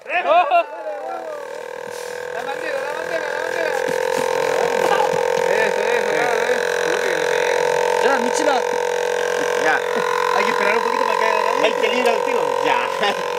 La manguera, la manguera, la manguera. Eso. Ya, Michila. Ya. Hay que esperar un poquito para que haga. 20 libras al tiro. Ya.